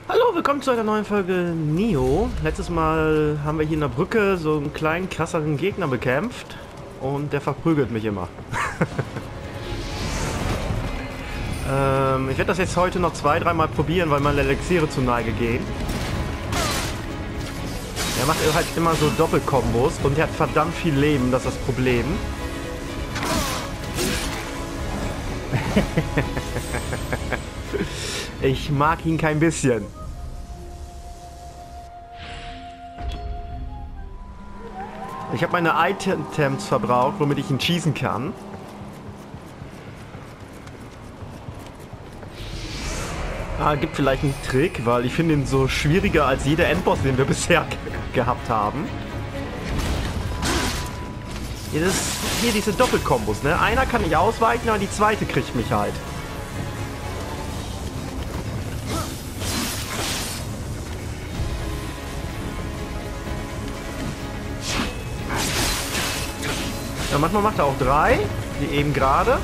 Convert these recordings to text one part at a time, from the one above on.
Hallo, willkommen zu einer neuen Folge Nioh. Letztes Mal haben wir hier in der Brücke so einen kleinen, krasseren Gegner bekämpft. Und der verprügelt mich immer. Ich werde das jetzt heute noch 2-3 Mal probieren, weil meine Elixiere zu Neige gehen. Er macht halt immer so Doppelkombos und er hat verdammt viel Leben, das ist das Problem. Ich mag ihn kein bisschen. Ich habe meine Items verbraucht, womit ich ihn schießen kann. Gibt vielleicht einen Trick, weil ich finde ihn so schwieriger als jeder Endboss, den wir bisher gehabt haben. Hier diese Doppelkombos, ne? Einer kann nicht ausweichen, aber die zweite kriegt mich halt. Ja, manchmal macht er auch 3, wie eben gerade.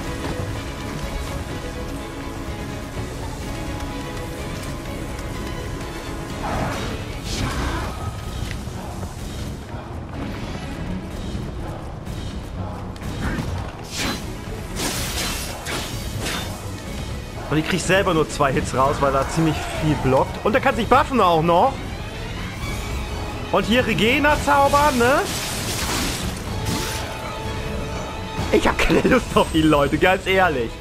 Und ich krieg selber nur 2 Hits raus, weil er ziemlich viel blockt. Und er kann sich buffen auch noch. Und hier Regena zaubern, ne? Ich hab keine Lust auf ihn, Leute, ganz ehrlich.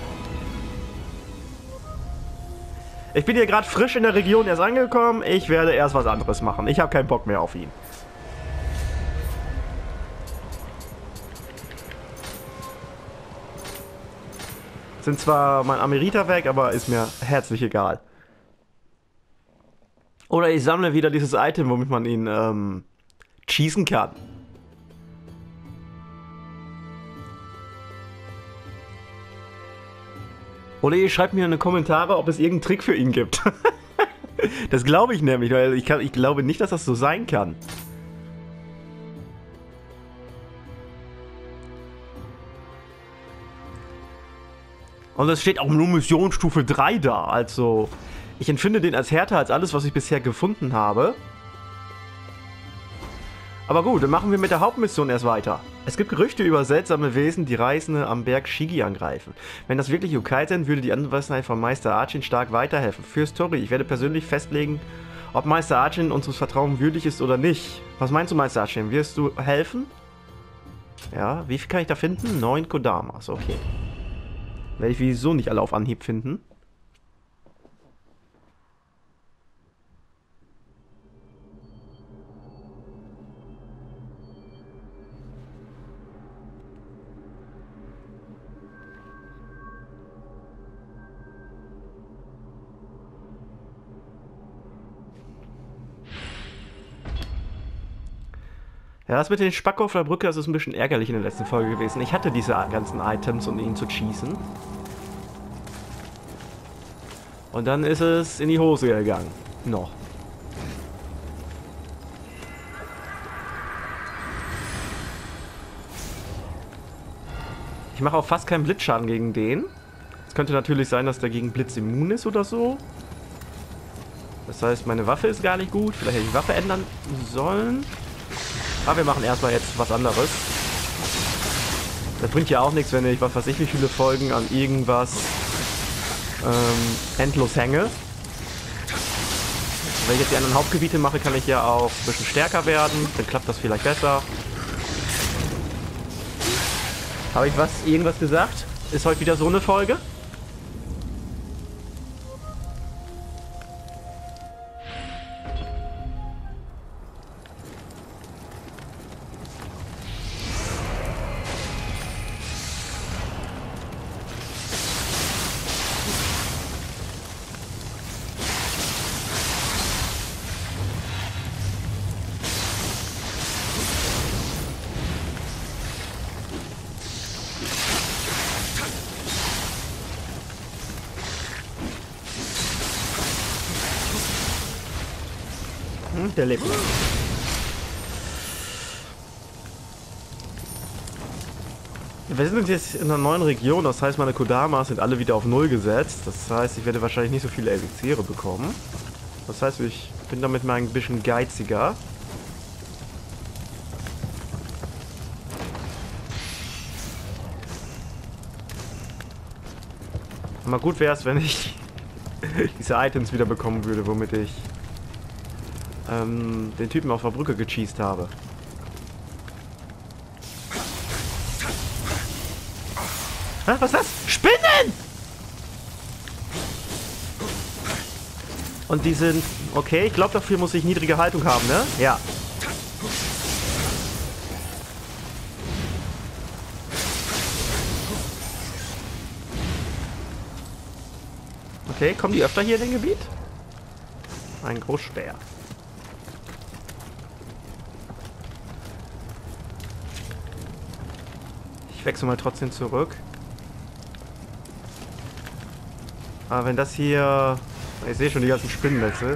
Ich bin hier gerade frisch in der Region erst angekommen. Ich werde erst was anderes machen. Ich habe keinen Bock mehr auf ihn. Sind zwar mein Amerita weg, aber ist mir herzlich egal. Oder ich sammle wieder dieses Item, womit man ihn schießen kann. Oder ihr schreibt mir in die Kommentare, ob es irgendeinen Trick für ihn gibt. Das glaube ich nämlich, weil ich glaube nicht, dass das so sein kann. Und es steht auch nur Missionsstufe 3 da, also ich empfinde den als härter als alles, was ich bisher gefunden habe. Aber gut, dann machen wir mit der Hauptmission erst weiter. Es gibt Gerüchte über seltsame Wesen, die Reisende am Berg Shigi angreifen. Wenn das wirklich Yokai sind, würde die Anwesenheit von Meister Archin stark weiterhelfen. Für Story, ich werde persönlich festlegen, ob Meister Archin unseres Vertrauens würdig ist oder nicht. Was meinst du, Meister Archin? Wirst du helfen? Ja, wie viel kann ich da finden? 9 Kodamas, okay. Werde ich sowieso nicht alle auf Anhieb finden. Ja, das mit den Spacko auf der Brücke, das ist ein bisschen ärgerlich in der letzten Folge gewesen. Ich hatte diese ganzen Items, um ihn zu schießen. Und dann ist es in die Hose gegangen. Noch. Ich mache auch fast keinen Blitzschaden gegen den. Es könnte natürlich sein, dass der gegen Blitz immun ist oder so. Das heißt, meine Waffe ist gar nicht gut. Vielleicht hätte ich die Waffe ändern sollen. Aber wir machen erstmal jetzt was anderes. Das bringt ja auch nichts, wenn ich, was weiß ich, wie viele Folgen an irgendwas endlos hänge. Wenn ich jetzt die anderen Hauptgebiete mache, kann ich ja auch ein bisschen stärker werden. Dann klappt das vielleicht besser. Habe ich irgendwas gesagt? Ist heute wieder so eine Folge? Der lebt noch. Wir sind jetzt in einer neuen Region, das heißt meine Kodamas sind alle wieder auf 0 gesetzt. Das heißt, ich werde wahrscheinlich nicht so viele Elixiere bekommen. Das heißt, ich bin damit mal ein bisschen geiziger. Mal gut wäre es, wenn ich diese Items wieder bekommen würde, womit ich den Typen auf der Brücke gecheased habe. Hä, was ist das? Spinnen! Und die sind... Okay, ich glaube, dafür muss ich niedrige Haltung haben, ne? Ja. Okay, kommen die öfter hier in den Gebiet? Ein Großspeer. Ich wechsle mal trotzdem zurück. Aber wenn das hier... Ich sehe schon die ganzen Spinnennetze.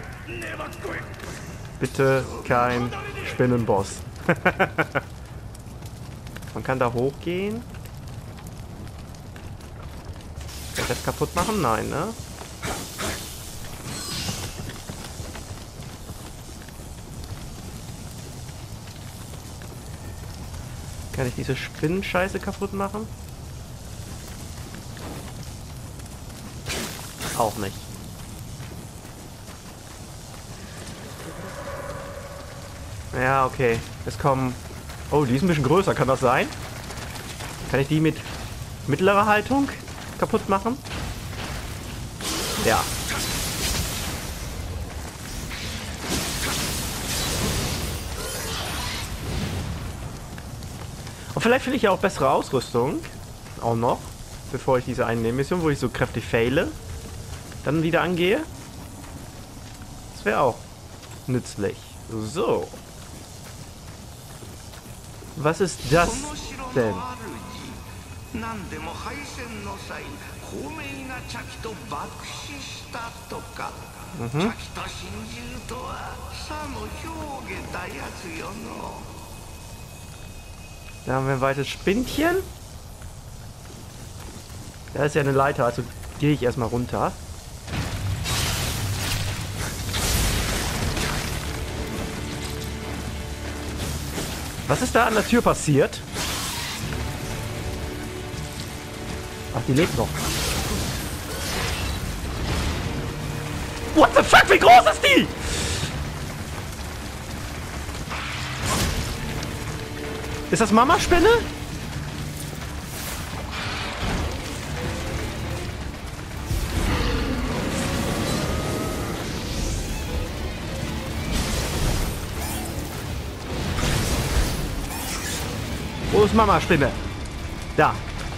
Bitte kein Spinnenboss. Man kann da hochgehen. Kann ich das kaputt machen? Nein, ne? Kann ich diese Spinnenscheiße kaputt machen? Auch nicht. Ja, okay. Es kommen... Oh, die ist ein bisschen größer. Kann das sein? Kann ich die mit mittlerer Haltung kaputt machen? Ja. Und vielleicht finde ich ja auch bessere Ausrüstung. Auch noch. Bevor ich diese eine Mission, wo ich so kräftig faile, dann wieder angehe. Das wäre auch nützlich. So. Was ist das denn? Mhm. Da haben wir ein weites Spinnchen. Da ist ja eine Leiter, also gehe ich erstmal runter. Was ist da an der Tür passiert? Ach, die lebt noch. What the fuck, wie groß ist die? Ist das Mama-Spinne? Wo ist Mama-Spinne? Da.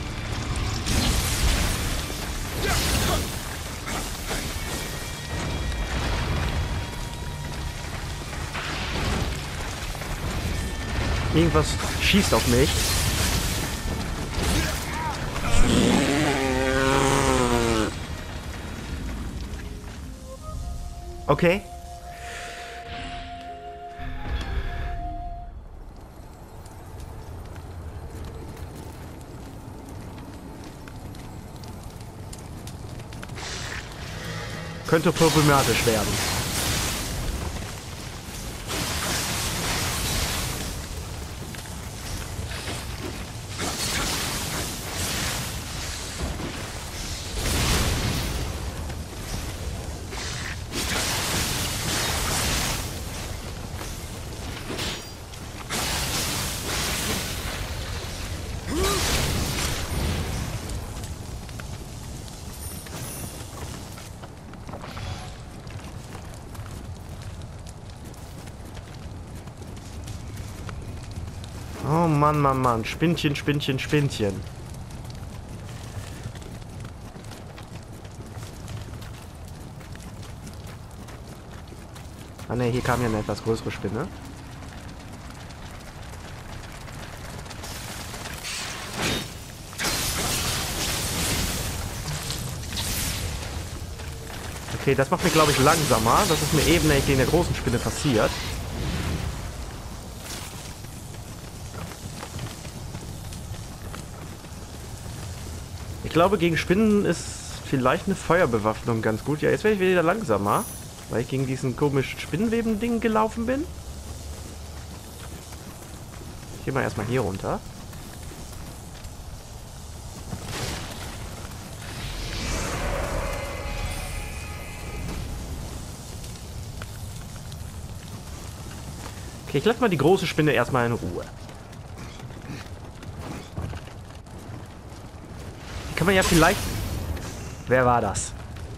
Irgendwas schießt auf mich. Okay. Könnte problematisch werden. Oh Mann, Mann, Mann. Spinnchen, Spinnchen, Spinnchen. Ah ne, hier kam ja eine etwas größere Spinne. Okay, das macht mich, glaube ich, langsamer. Das ist mir eben nicht in der großen Spinne passiert. Ich glaube, gegen Spinnen ist vielleicht eine Feuerbewaffnung ganz gut. Ja, jetzt werde ich wieder langsamer. Weil ich gegen diesen komischen Spinnenweben-Ding gelaufen bin. Ich gehe mal erstmal hier runter. Okay, ich lasse mal die große Spinne erstmal in Ruhe. Die kann man ja vielleicht... Wer war das?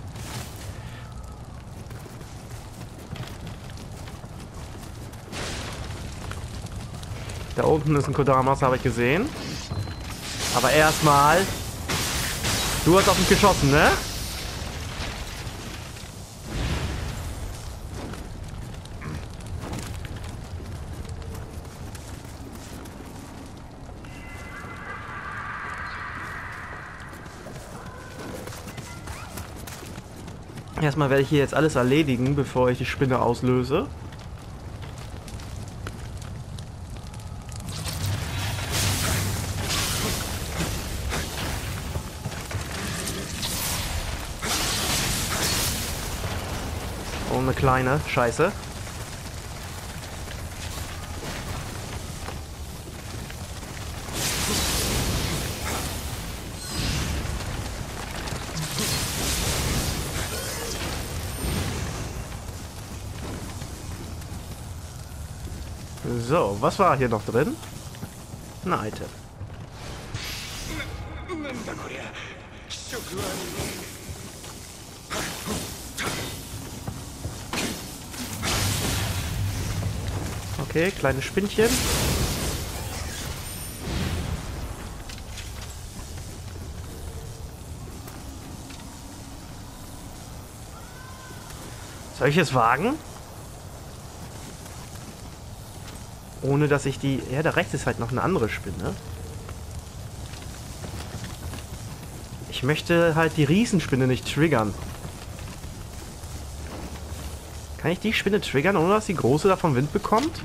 Da unten ist ein Kodamas, habe ich gesehen. Aber erstmal... Du hast auf mich geschossen, ne? Erstmal werde ich hier jetzt alles erledigen, bevor ich die Spinne auslöse. Oh, eine kleine Scheiße. So, was war hier noch drin? Ein Item. Okay, kleine Spinnchen. Soll ich es wagen? Ohne dass ich die... Ja, da rechts ist halt noch eine andere Spinne. Ich möchte halt die Riesenspinne nicht triggern. Kann ich die Spinne triggern, ohne dass die große davon Wind bekommt?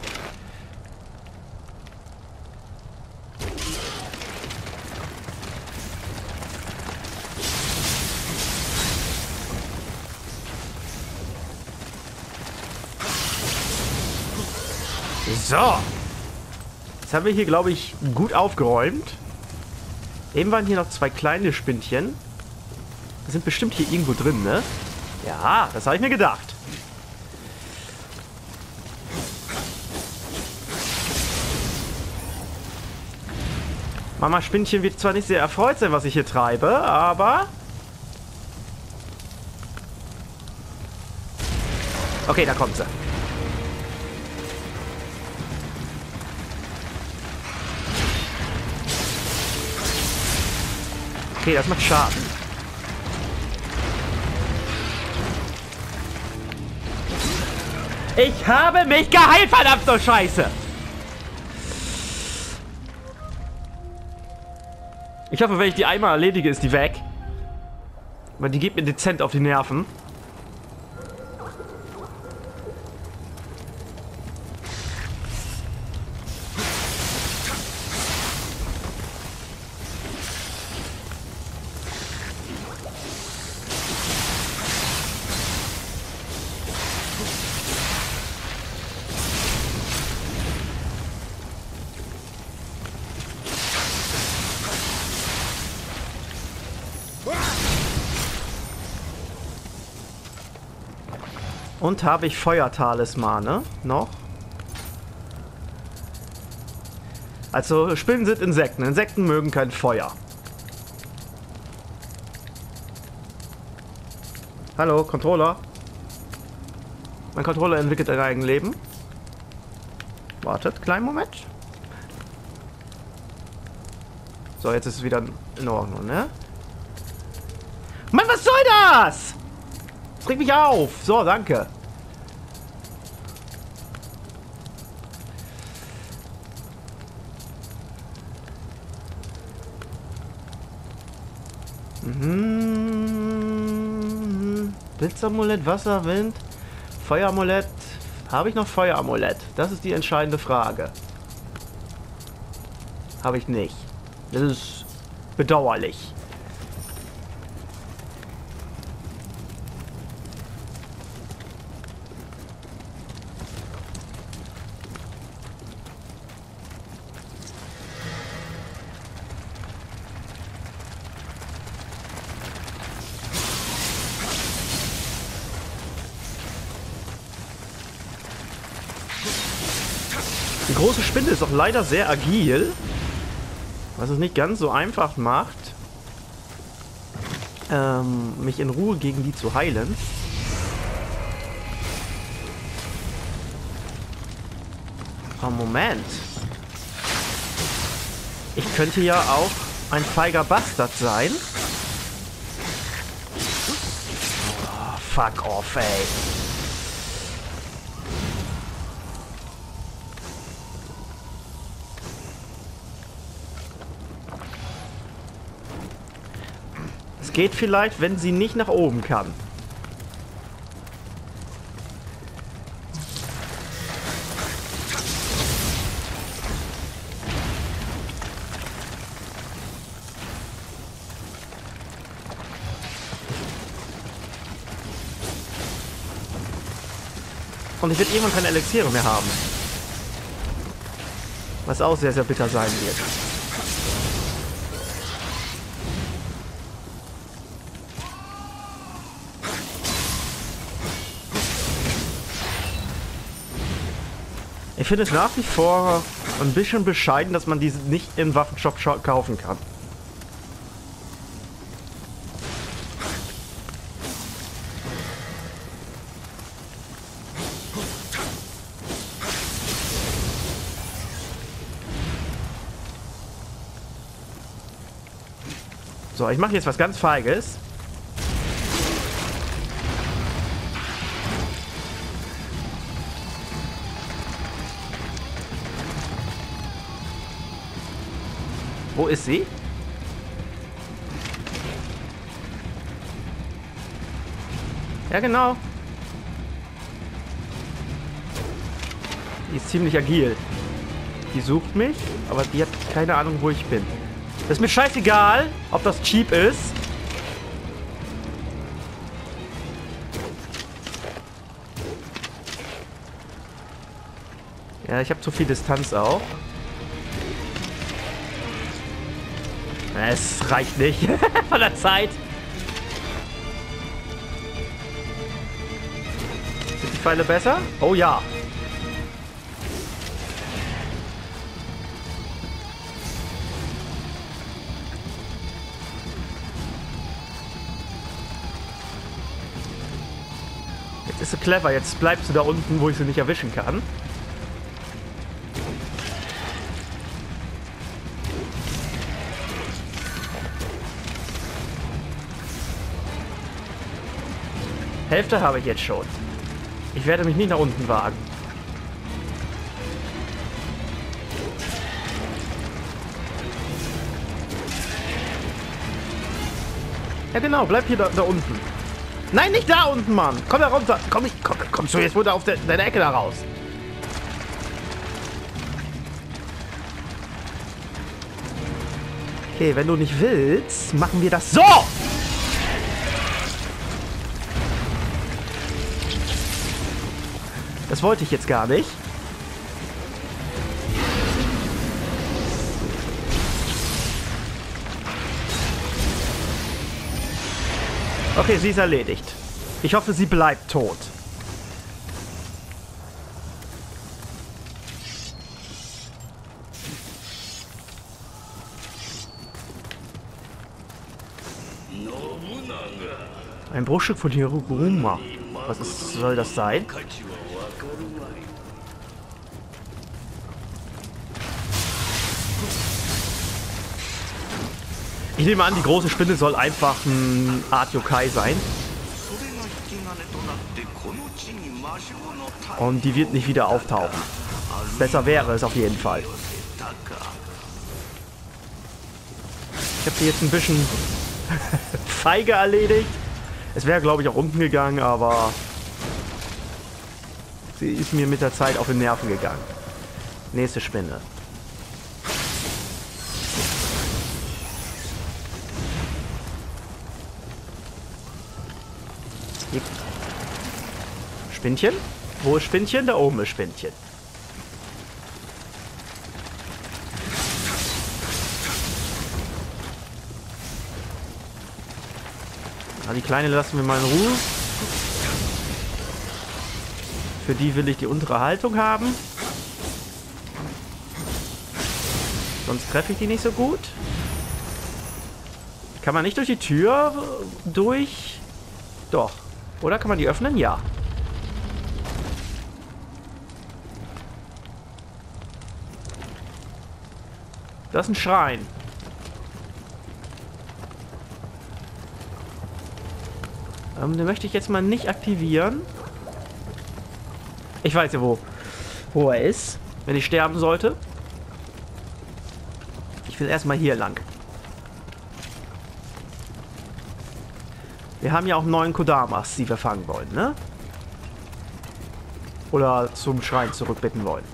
So. Jetzt haben wir hier, glaube ich, gut aufgeräumt. Eben waren hier noch zwei kleine Spinnchen. Die sind bestimmt hier irgendwo drin, ne? Ja, das habe ich mir gedacht. Mama Spinnchen wird zwar nicht sehr erfreut sein, was ich hier treibe, aber... Okay, da kommt sie. Okay, das macht Schaden. Ich habe mich geheilt, verdammt so Scheiße! Ich hoffe, wenn ich die einmal erledige, ist die weg. Weil die geht mir dezent auf die Nerven. Und habe ich Feuertalismane noch? Also Spinnen sind Insekten. Insekten mögen kein Feuer. Hallo, Controller. Mein Controller entwickelt ein eigenes Leben. Wartet, kleinen Moment. So, jetzt ist es wieder in Ordnung, ne? Mann, was soll das? Das regt mich auf. So, danke. Blitzamulett, Wasserwind, Feueramulett. Habe ich noch Feueramulett? Das ist die entscheidende Frage. Habe ich nicht. Das ist bedauerlich. Die große Spinne ist auch leider sehr agil, was es nicht ganz so einfach macht, mich in Ruhe gegen die zu heilen. Oh, Moment. Ich könnte ja auch ein feiger Bastard sein. Oh, fuck off, ey. Es geht vielleicht, wenn sie nicht nach oben kann. Und ich werde irgendwann keine Elixiere mehr haben. Was auch sehr, sehr bitter sein wird. Ich finde es nach wie vor ein bisschen bescheiden, dass man diese nicht im Waffenshop kaufen kann. So, ich mache jetzt was ganz Feiges. Wo ist sie? Ja, genau. Die ist ziemlich agil. Die sucht mich, aber die hat keine Ahnung, wo ich bin. Das ist mir scheißegal, ob das cheap ist. Ja, ich habe zu viel Distanz auch. Es reicht nicht von der Zeit. Sind die Pfeile besser? Oh ja. Jetzt ist sie clever. Jetzt bleibst du da unten, wo ich sie nicht erwischen kann. Hälfte habe ich jetzt schon. Ich werde mich nicht nach unten wagen. Ja genau, bleib hier da unten. Nein, nicht da unten, Mann. Komm da runter. Kommst du jetzt wieder auf deine Ecke da raus. Okay, wenn du nicht willst, machen wir das so. Das wollte ich jetzt gar nicht. Okay, sie ist erledigt. Ich hoffe, sie bleibt tot. Ein Bruchstück von Hiroguma. Soll das sein? Ich nehme an, die große Spinne soll einfach ein Art Yokai sein. Und die wird nicht wieder auftauchen. Besser wäre es auf jeden Fall. Ich habe sie jetzt ein bisschen feige erledigt. Es wäre, glaube ich, auch unten gegangen, aber sie ist mir mit der Zeit auf den Nerven gegangen. Nächste Spinne. Hier. Spinnchen? Wo ist Spinnchen? Da oben ist Spinnchen. Die Kleine lassen wir mal in Ruhe. Für die will ich die untere Haltung haben. Sonst treffe ich die nicht so gut. Kann man nicht durch die Tür durch? Doch. Oder kann man die öffnen? Ja. Das ist ein Schrein. Den möchte ich jetzt mal nicht aktivieren. Ich weiß ja, wo er ist, wenn ich sterben sollte. Ich will erstmal hier lang. Wir haben ja auch 9 Kodamas, die wir fangen wollen, ne? Oder zum Schrein zurückbitten wollen.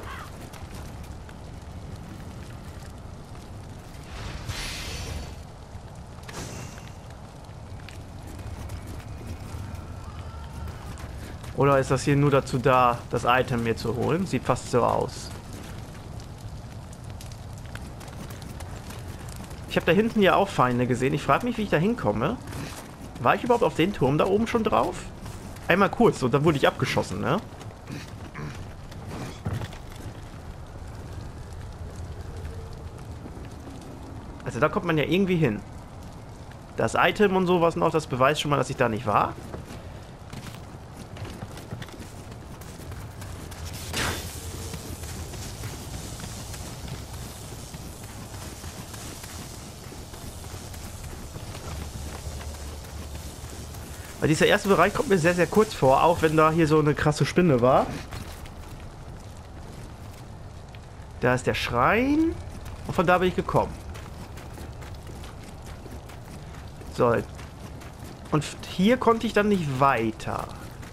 Oder ist das hier nur dazu da, das Item mir zu holen? Sieht fast so aus. Ich habe da hinten ja auch Feinde gesehen. Ich frage mich, wie ich da hinkomme. War ich überhaupt auf den Turm da oben schon drauf? Einmal kurz und dann wurde ich abgeschossen, ne? Also da kommt man ja irgendwie hin. Das Item und sowas noch, das beweist schon mal, dass ich da nicht war. Weil dieser erste Bereich kommt mir sehr, sehr kurz vor, auch wenn da hier so eine krasse Spinne war. Da ist der Schrein und von da bin ich gekommen. So. Und hier konnte ich dann nicht weiter.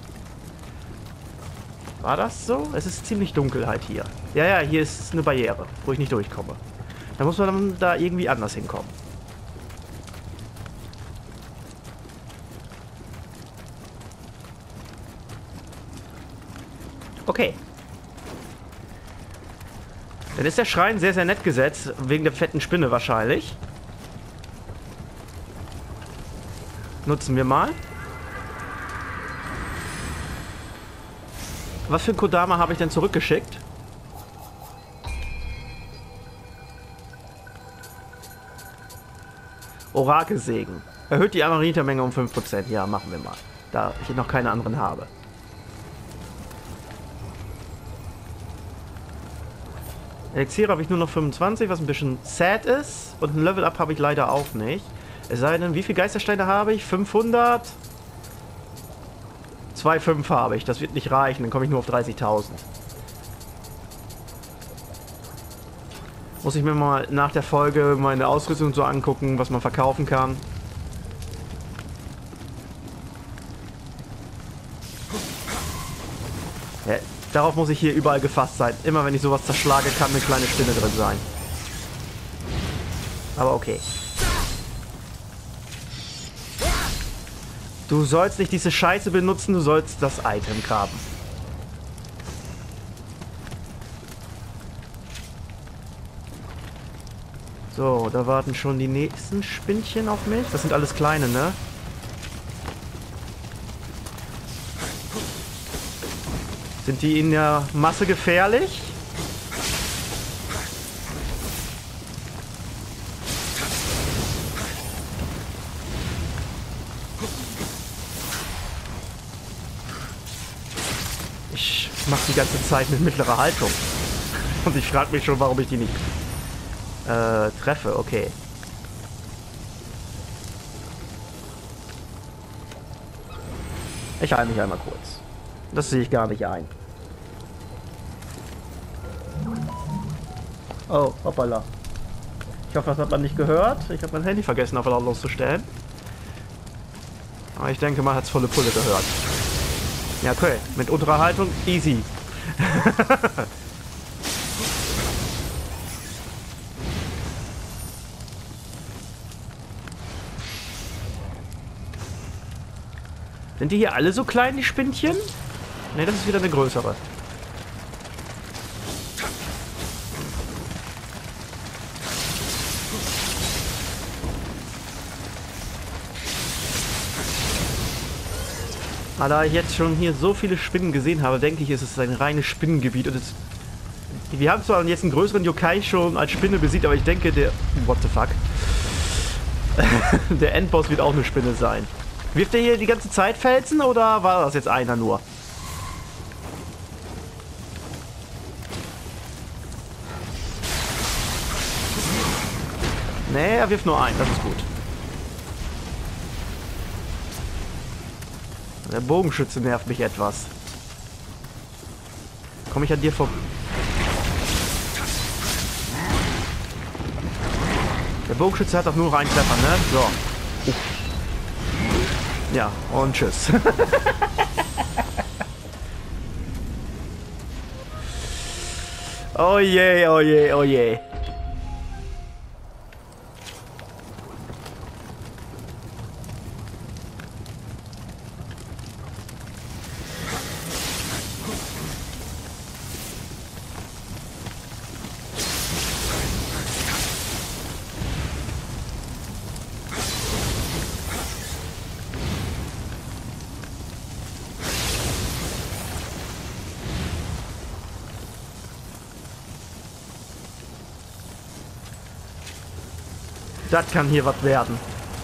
War das so? Es ist ziemlich dunkel halt hier. Ja, ja, hier ist eine Barriere, wo ich nicht durchkomme. Da muss man dann da irgendwie anders hinkommen. Okay. Dann ist der Schrein sehr, sehr nett gesetzt. Wegen der fetten Spinne wahrscheinlich. Nutzen wir mal. Was für ein Kodama habe ich denn zurückgeschickt? Orakelsegen. Erhöht die Amarita-Menge um 5%. Ja, machen wir mal. Da ich noch keine anderen habe. Elixier habe ich nur noch 25, was ein bisschen sad ist. Und ein Level-Up habe ich leider auch nicht. Es sei denn, wie viele Geistersteine habe ich? 500? 2,5 habe ich. Das wird nicht reichen. Dann komme ich nur auf 30.000. Muss ich mir mal nach der Folge meine Ausrüstung so angucken, was man verkaufen kann. Ja, darauf muss ich hier überall gefasst sein. Immer wenn ich sowas zerschlage, kann eine kleine Spinne drin sein. Aber okay. Du sollst nicht diese Scheiße benutzen, du sollst das Item graben. So, da warten schon die nächsten Spinnchen auf mich. Das sind alles kleine, ne? Sind die in der Masse gefährlich? Ich mache die ganze Zeit mit mittlerer Haltung. Und ich frage mich schon, warum ich die nicht treffe. Okay. Ich heile mich einmal kurz. Das sehe ich gar nicht ein. Oh, hoppala. Ich hoffe, das hat man nicht gehört. Ich habe mein Handy vergessen, auf lautlos zu stellen. Aber ich denke, man hat es volle Pulle gehört. Ja, okay. Mit unterer Haltung easy. Sind die hier alle so klein, die Spinnchen? Ne, das ist wieder eine größere. Aber da ich jetzt schon hier so viele Spinnen gesehen habe, denke ich, ist es ein reines Spinnengebiet. Und wir haben zwar jetzt einen größeren Yokai schon als Spinne besiegt, aber ich denke, der... What the fuck? Der Endboss wird auch eine Spinne sein. Wirft der hier die ganze Zeit Felsen oder war das jetzt einer nur? Nee, er wirft nur einen, das ist gut. Der Bogenschütze nervt mich etwas. Komme ich an dir vorbei? Der Bogenschütze hat doch nur noch einen Treffer, ne? So. Ja, und tschüss. Oh je, oh je, oh je. Das kann hier was werden.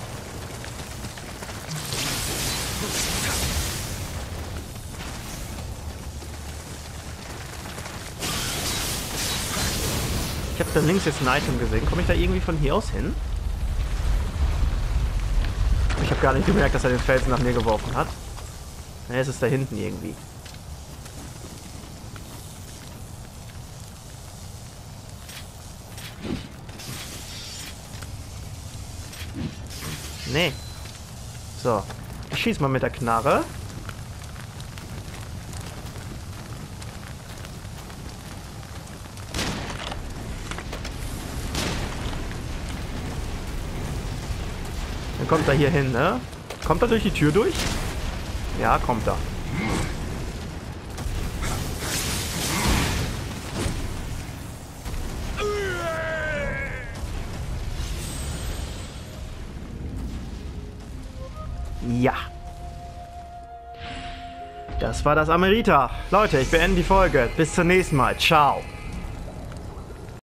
Ich habe da links jetzt ein Item gesehen. Komme ich da irgendwie von hier aus hin? Ich habe gar nicht gemerkt, dass er den Felsen nach mir geworfen hat. Ne, es ist da hinten irgendwie. Nee. So. Ich schieß mal mit der Knarre. Dann kommt er hier hin, ne? Kommt er durch die Tür durch? Ja, kommt er. Ja. Das war das Amerita. Leute, ich beende die Folge. Bis zum nächsten Mal. Ciao.